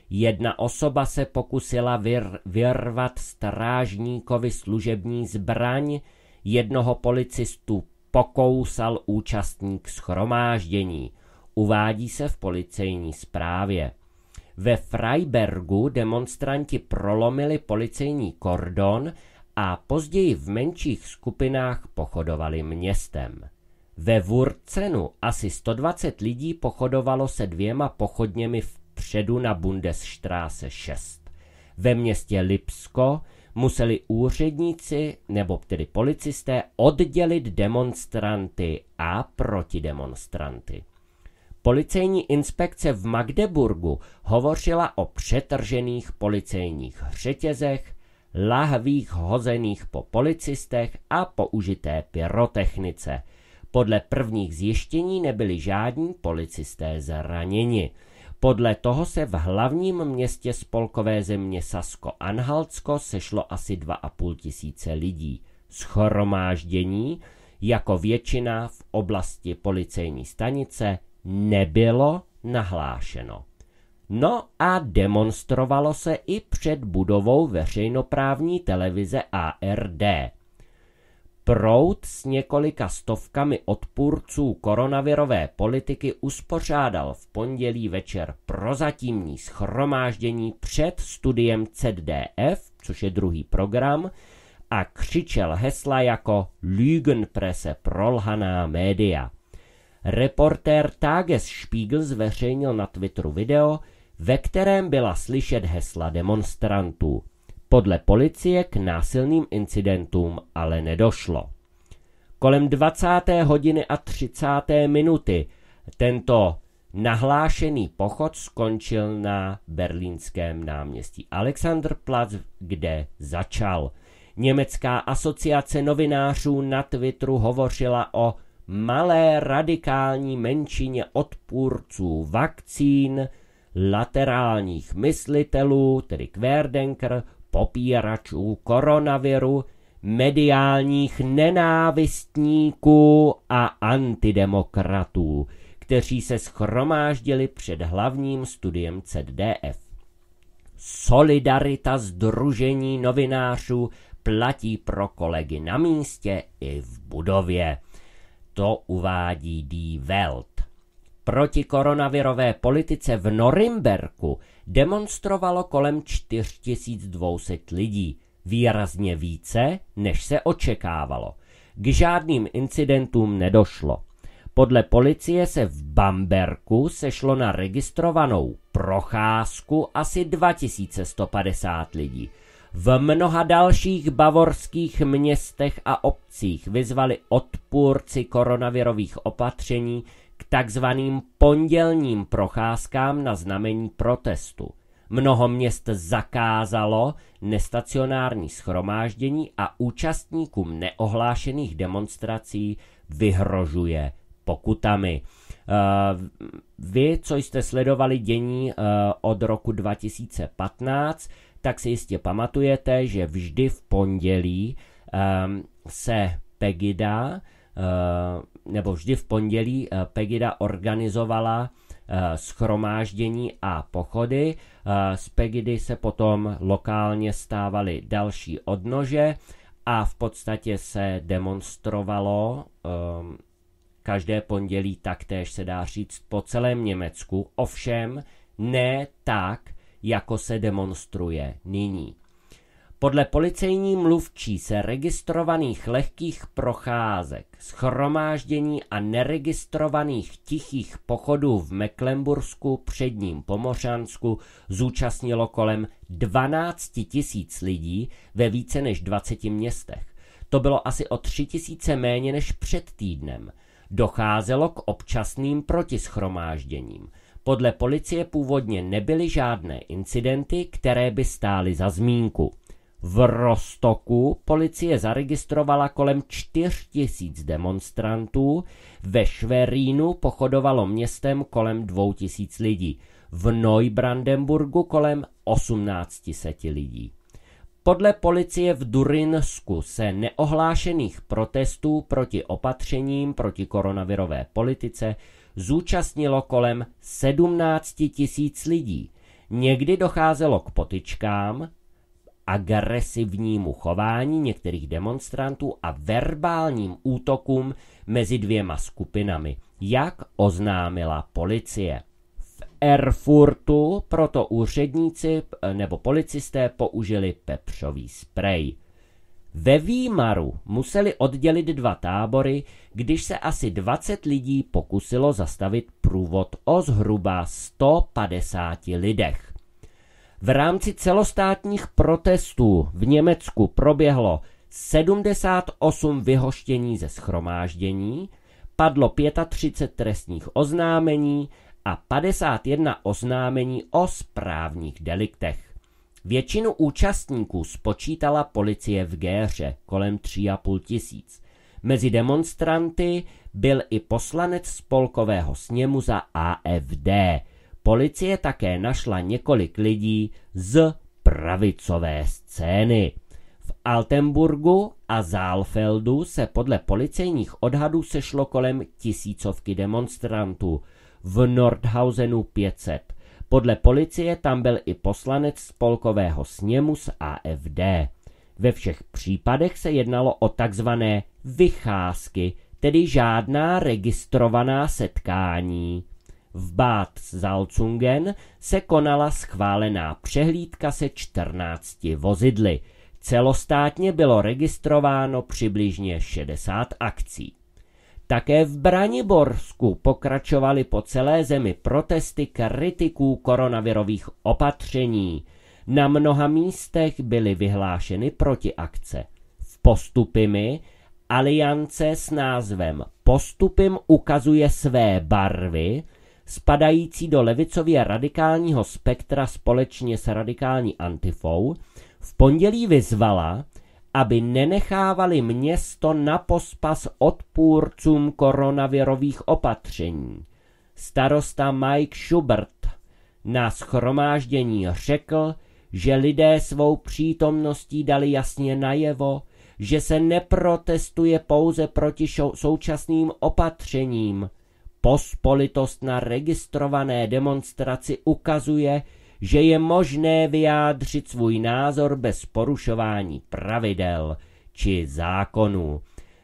Jedna osoba se pokusila vyr- vyrvat strážníkovi služební zbraň, jednoho policistu pokousal účastník shromáždění. Uvádí se v policejní zprávě. Ve Freibergu demonstranti prolomili policejní kordon a později v menších skupinách pochodovali městem. Ve Wurzenu asi sto dvacet lidí pochodovalo se dvěma pochodněmi vpředu na Bundesstraße šest. Ve městě Lipsko museli úředníci nebo tedy policisté oddělit demonstranty a protidemonstranty. Policejní inspekce v Magdeburgu hovořila o přetržených policejních řetězech, lahvích hozených po policistech a použité pyrotechnice. Podle prvních zjištění nebyli žádní policisté zraněni. Podle toho se v hlavním městě spolkové země Sasko-Anhaltsko sešlo asi dva a půl tisíce lidí. Shromáždění, jako většina v oblasti policejní stanice, nebylo nahlášeno. No a demonstrovalo se i před budovou veřejnoprávní televize A R D. Proud s několika stovkami odpůrců koronavirové politiky uspořádal v pondělí večer prozatímní shromáždění před studiem Z D F, což je druhý program, a křičel hesla jako Lügenpresse, prolhaná média. Reportér Tagesspiegel zveřejnil na Twitteru video, ve kterém byla slyšet hesla demonstrantů. Podle policie k násilným incidentům ale nedošlo. Kolem dvacáté hodiny a třicáté minuty tento nahlášený pochod skončil na berlínském náměstí Alexanderplatz, kde začal. Německá asociace novinářů na Twitteru hovořila o malé radikální menšině odpůrců vakcín, laterálních myslitelů, tedy Querdenker, popíračů koronaviru, mediálních nenávistníků a antidemokratů, kteří se shromáždili před hlavním studiem Z D F. Solidarita sdružení novinářů platí pro kolegy na místě i v budově. To uvádí Die Welt. Proti koronavirové politice v Norimberku demonstrovalo kolem čtyři tisíce dvě stě lidí, výrazně více, než se očekávalo. K žádným incidentům nedošlo. Podle policie se v Bamberku sešlo na registrovanou procházku asi dva tisíce sto padesát lidí. V mnoha dalších bavorských městech a obcích vyzvali odpůrci koronavirových opatření k takzvaným pondělním procházkám na znamení protestu. Mnoho měst zakázalo nestacionární shromáždění a účastníkům neohlášených demonstrací vyhrožuje pokutami. Vy, co jste sledovali dění od roku dva tisíce patnáct, tak si jistě pamatujete, že vždy v pondělí se Pegida, nebo vždy v pondělí Pegida organizovala shromáždění a pochody. Z Pegidy se potom lokálně stávaly další odnože a v podstatě se demonstrovalo každé pondělí, taktéž se dá říct, po celém Německu, ovšem ne tak, jako se demonstruje nyní. Podle policejní mluvčí se registrovaných lehkých procházek, shromáždění a neregistrovaných tichých pochodů v Mecklenbursku, Předním Pomořansku zúčastnilo kolem dvanáct tisíc lidí ve více než dvaceti městech. To bylo asi o tři tisíce méně než před týdnem. Docházelo k občasným protischromážděním. Podle policie původně nebyly žádné incidenty, které by stály za zmínku. V Rostoku policie zaregistrovala kolem čtyři tisíce demonstrantů, ve Šverínu pochodovalo městem kolem dvou tisíc lidí, v Neubrandenburgu kolem osmnáct set lidí. Podle policie v Durinsku se neohlášených protestů proti opatřením proti koronavirové politice zúčastnilo kolem sedmnáct tisíc lidí. Někdy docházelo k potyčkám, agresivnímu chování některých demonstrantů a verbálním útokům mezi dvěma skupinami, jak oznámila policie. V Erfurtu proto úředníci nebo policisté použili pepřový sprej. Ve Výmaru museli oddělit dva tábory, když se asi dvacet lidí pokusilo zastavit průvod o zhruba sto padesáti lidech. V rámci celostátních protestů v Německu proběhlo sedmdesát osm vyhoštění ze shromáždění, padlo třicet pět trestních oznámení a padesát jedna oznámení o správních deliktech. Většinu účastníků spočítala policie v Géře, kolem tři a půl tisíc. Mezi demonstranty byl i poslanec spolkového sněmu za A F D. Policie také našla několik lidí z pravicové scény. V Altenburgu a Saalfeldu se podle policejních odhadů sešlo kolem tisícovky demonstrantů, v Nordhausenu pět set. Podle policie tam byl i poslanec spolkového sněmu z A F D. Ve všech případech se jednalo o takzvané vycházky, tedy žádná registrovaná setkání. V Bad Salzungen se konala schválená přehlídka se čtrnácti vozidly. Celostátně bylo registrováno přibližně šedesát akcí. Také v Braniborsku pokračovaly po celé zemi protesty kritiků koronavirových opatření. Na mnoha místech byly vyhlášeny protiakce. V Postupimi aliance s názvem Postupim ukazuje své barvy, spadající do levicově radikálního spektra společně s radikální Antifou, v pondělí vyzvala, aby nenechávali město na pospas odpůrcům koronavirových opatření. Starosta Mike Schubert na shromáždění řekl, že lidé svou přítomností dali jasně najevo, že se neprotestuje pouze proti současným opatřením. Pospolitost na registrované demonstraci ukazuje, že je možné vyjádřit svůj názor bez porušování pravidel či zákonů.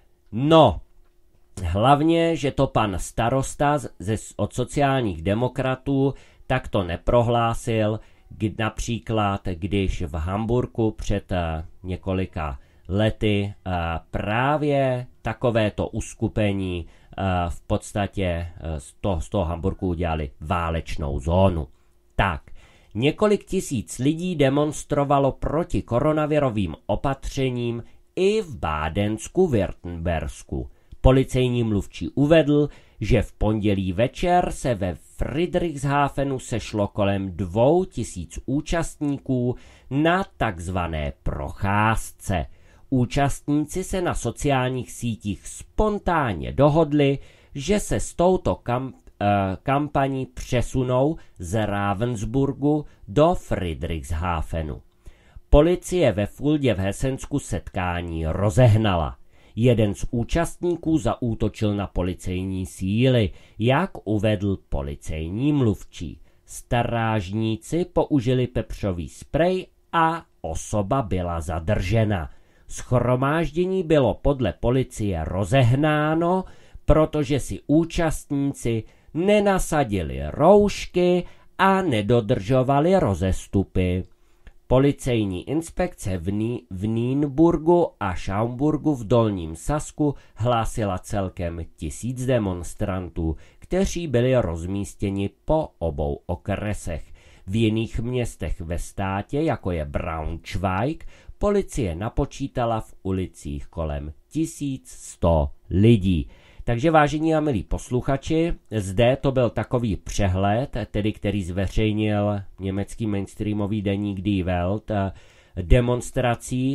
No, hlavně, že to pan starosta ze, od sociálních demokratů takto neprohlásil, kdy, například když v Hamburku před uh, několika lety uh, právě takovéto uskupení uh, v podstatě uh, z, toho, z toho Hamburku udělali válečnou zónu. Tak, několik tisíc lidí demonstrovalo proti koronavirovým opatřením i v Bádensku-Württembersku. Policejní mluvčí uvedl, že v pondělí večer se ve Friedrichshafenu sešlo kolem dvou tisíc účastníků na takzvané procházce. Účastníci se na sociálních sítích spontánně dohodli, že se s touto kam, eh, kampaní přesunou z Ravensburgu do Friedrichshafenu. Policie ve Fuldě v Hesensku setkání rozehnala. Jeden z účastníků zaútočil na policejní síly, jak uvedl policejní mluvčí. Strážníci použili pepřový sprej a osoba byla zadržena. Shromáždění bylo podle policie rozehnáno, protože si účastníci nenasadili roušky a nedodržovali rozestupy. Policejní inspekce v, Ní- v Nýnburgu a Schaumburgu v Dolním Sasku hlásila celkem tisíc demonstrantů, kteří byli rozmístěni po obou okresech. V jiných městech ve státě, jako je Braunschweig, policie napočítala v ulicích kolem tisíc sto lidí. Takže vážení a milí posluchači, zde to byl takový přehled, tedy který zveřejnil německý mainstreamový deník Die Welt, demonstrací,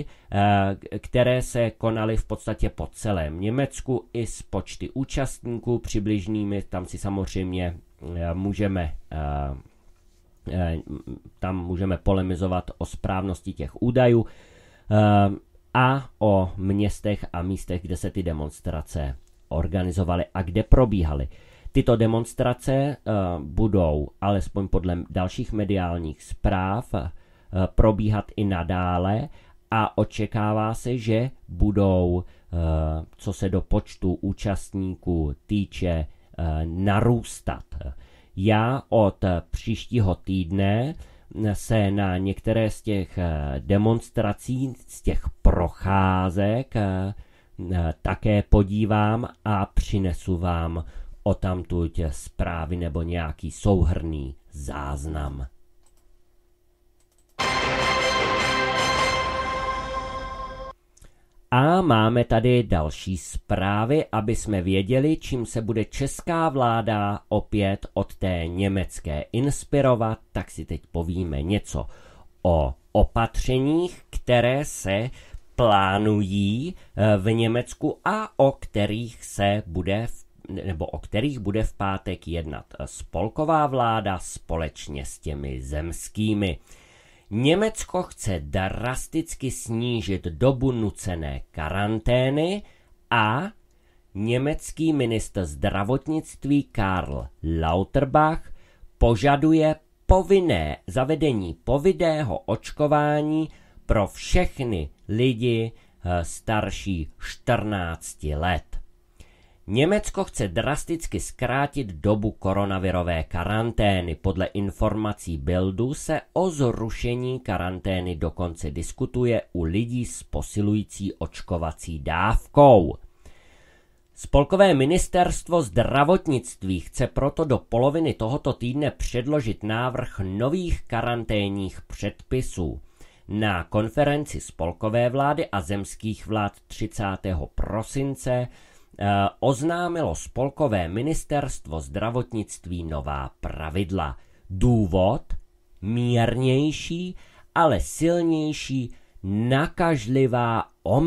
které se konaly v podstatě po celém Německu i s počty účastníků přibližnými. Tam si samozřejmě můžeme, tam můžeme polemizovat o správnosti těch údajů a o městech a místech, kde se ty demonstrace organizovali a kde probíhaly. Tyto demonstrace budou, alespoň podle dalších mediálních zpráv, probíhat i nadále a očekává se, že budou, co se do počtu účastníků týče, narůstat. Já od příštího týdne se na některé z těch demonstrací, z těch procházek také podívám a přinesu vám odtamtud zprávy nebo nějaký souhrnný záznam. A máme tady další zprávy, aby jsme věděli, čím se bude česká vláda opět od té německé inspirovat, tak si teď povíme něco o opatřeních, které se plánují v Německu a o kterých se bude v nebo o kterých bude v pátek jednat spolková vláda společně s těmi zemskými. Německo chce drasticky snížit dobu nucené karantény a německý ministr zdravotnictví Karl Lauterbach požaduje povinné zavedení povinného očkování pro všechny lidi starší čtrnácti let. Německo chce drasticky zkrátit dobu koronavirové karantény. Podle informací Bildu se o zrušení karantény dokonce diskutuje u lidí s posilující očkovací dávkou. Spolkové ministerstvo zdravotnictví chce proto do poloviny tohoto týdne předložit návrh nových karanténních předpisů. Na konferenci spolkové vlády a zemských vlád třicátého prosince oznámilo spolkové ministerstvo zdravotnictví nová pravidla. Důvod? Mírnější, ale silnější nakažlivá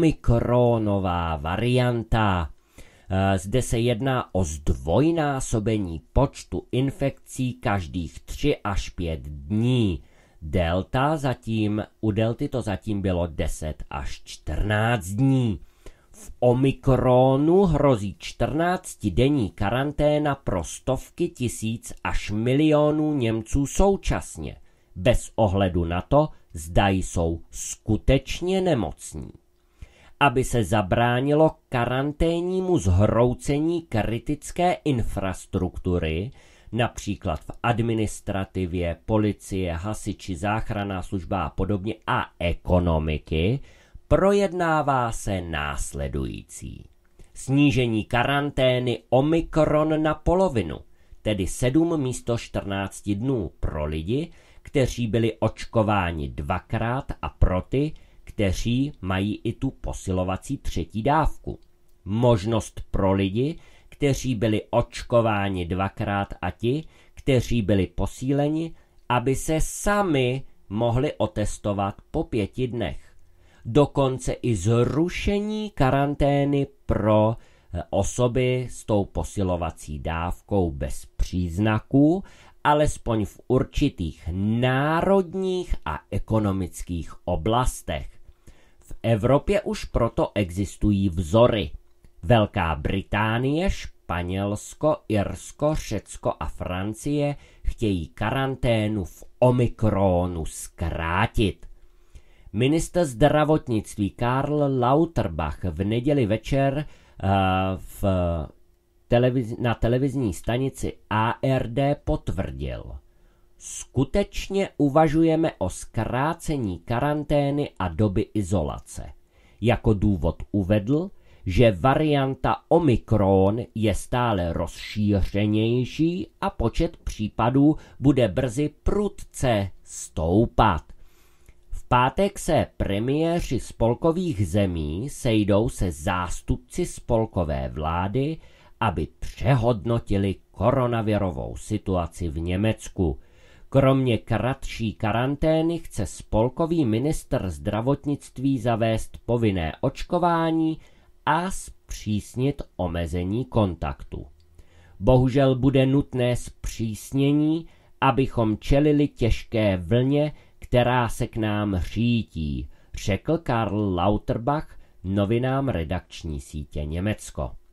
omikronová varianta. Zde se jedná o zdvojnásobení počtu infekcí každých tři až pět dní. Delta zatím, u delty to zatím bylo deset až čtrnáct dní. V Omikronu hrozí čtrnáctidenní karanténa pro stovky tisíc až milionů Němců současně, bez ohledu na to, zda jsou skutečně nemocní. Aby se zabránilo karanténnímu zhroucení kritické infrastruktury, například v administrativě, policie, hasiči, záchranná služba a podobně a ekonomiky, projednává se následující. Snížení karantény Omikron na polovinu, tedy sedm místo čtrnácti dnů pro lidi, kteří byli očkováni dvakrát a pro ty, kteří mají i tu posilovací třetí dávku. Možnost pro lidi, kteří byli očkováni dvakrát a ti, kteří byli posíleni, aby se sami mohli otestovat po pěti dnech. Dokonce i zrušení karantény pro osoby s tou posilovací dávkou bez příznaků, alespoň v určitých národních a ekonomických oblastech. V Evropě už proto existují vzory. Velká Británie, Španělsko, Irsko, Řecko a Francie chtějí karanténu v Omikronu zkrátit. Ministr zdravotnictví Karl Lauterbach v neděli večer uh, v televiz- na televizní stanici A R D potvrdil. Skutečně uvažujeme o zkrácení karantény a doby izolace. Jako důvod uvedl, že varianta Omikron je stále rozšířenější a počet případů bude brzy prudce stoupat. V pátek se premiéři spolkových zemí sejdou se zástupci spolkové vlády, aby přehodnotili koronavirovou situaci v Německu. Kromě kratší karantény chce spolkový ministr zdravotnictví zavést povinné očkování a zpřísnit omezení kontaktu. Bohužel bude nutné zpřísnění, abychom čelili těžké vlně, která se k nám řítí, řekl Karl Lauterbach novinám redakční sítě Německo.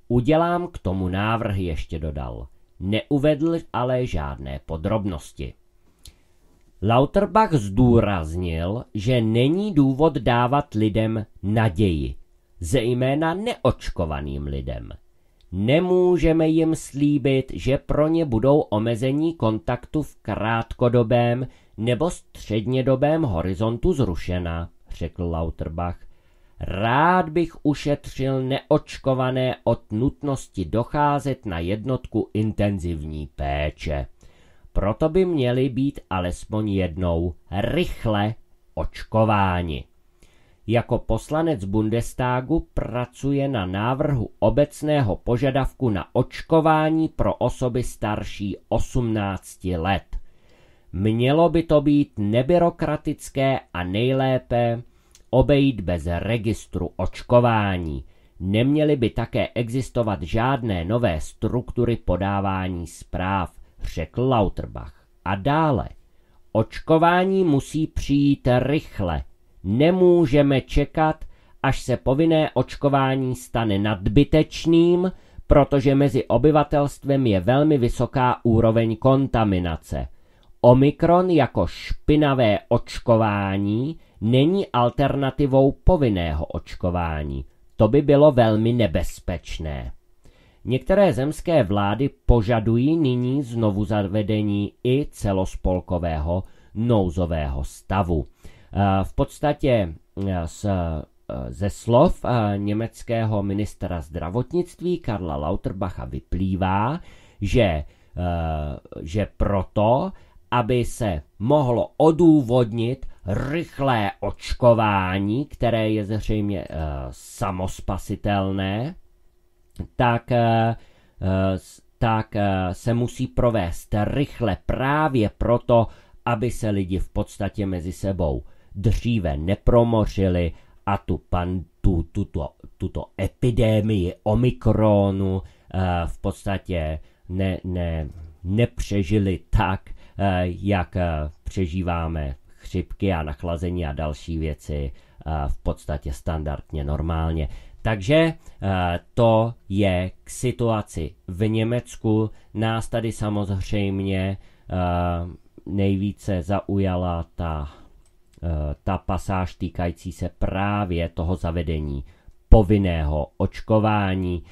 Udělám k tomu návrhy, ještě dodal. Neuvedl ale žádné podrobnosti. Lauterbach zdůraznil, že není důvod dávat lidem naději, zejména neočkovaným lidem. Nemůžeme jim slíbit, že pro ně budou omezení kontaktu v krátkodobém nebo střednědobém horizontu zrušena, řekl Lauterbach. Rád bych ušetřil neočkované od nutnosti docházet na jednotku intenzivní péče. Proto by měli být alespoň jednou rychle očkováni. Jako poslanec Bundestagu pracuje na návrhu obecného požadavku na očkování pro osoby starší osmnácti let. Mělo by to být nebyrokratické a nejlépe obejít bez registru očkování. Neměly by také existovat žádné nové struktury podávání zpráv, řekl Lauterbach. A dále, očkování musí přijít rychle. Nemůžeme čekat, až se povinné očkování stane nadbytečným, protože mezi obyvatelstvem je velmi vysoká úroveň kontaminace. Omikron jako špinavé očkování není alternativou povinného očkování. To by bylo velmi nebezpečné. Některé zemské vlády požadují nyní znovu zavedení i celospolkového nouzového stavu. V podstatě ze slov německého ministra zdravotnictví Karla Lauterbacha vyplývá, že, že proto, aby se mohlo odůvodnit rychlé očkování, které je zřejmě uh, samospasitelné, tak, uh, tak uh, se musí provést rychle právě proto, aby se lidi v podstatě mezi sebou dříve nepromořili a tu pan, tu, tuto, tuto epidemii Omikronu uh, v podstatě ne, ne, nepřežili tak, uh, jak uh, přežíváme chřipky a nachlazení a další věci v podstatě standardně normálně. Takže to je k situaci v Německu. Nás tady samozřejmě nejvíce zaujala ta, ta pasáž týkající se právě toho zavedení povinného očkování.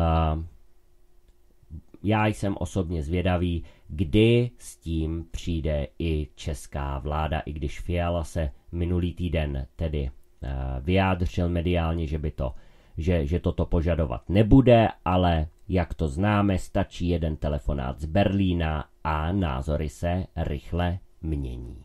Já jsem osobně zvědavý, kdy s tím přijde i česká vláda, i když Fiala se minulý týden tedy uh, vyjádřil mediálně, že by to, že, že toto požadovat nebude, ale jak to známe, stačí jeden telefonát z Berlína a názory se rychle mění.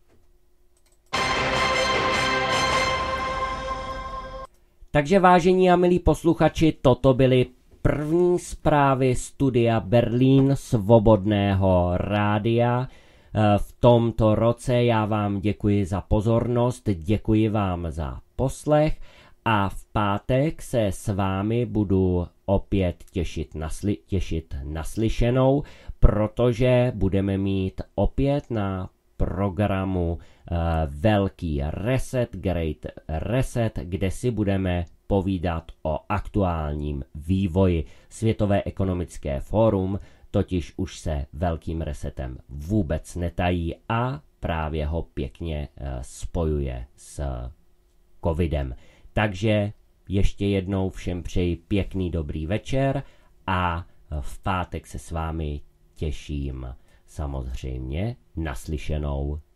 Takže vážení a milí posluchači, toto byly první zprávy studia Berlín Svobodného rádia. V tomto roce já vám děkuji za pozornost, děkuji vám za poslech a v pátek se s vámi budu opět těšit, nasli- těšit naslyšenou, protože budeme mít opět na programu uh, velký reset, Great Reset, kde si budeme povídat o aktuálním vývoji. Světové ekonomické fórum totiž už se velkým resetem vůbec netají a právě ho pěkně uh, spojuje s covidem. Takže ještě jednou všem přeji pěkný dobrý večer a v pátek se s vámi těším samozřejmě naslyšenou.